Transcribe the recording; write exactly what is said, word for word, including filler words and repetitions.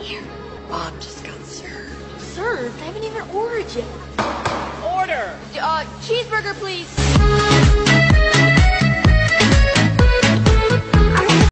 Here, Mom just got served. Served? I haven't even ordered yet. Order! Uh, cheeseburger, please.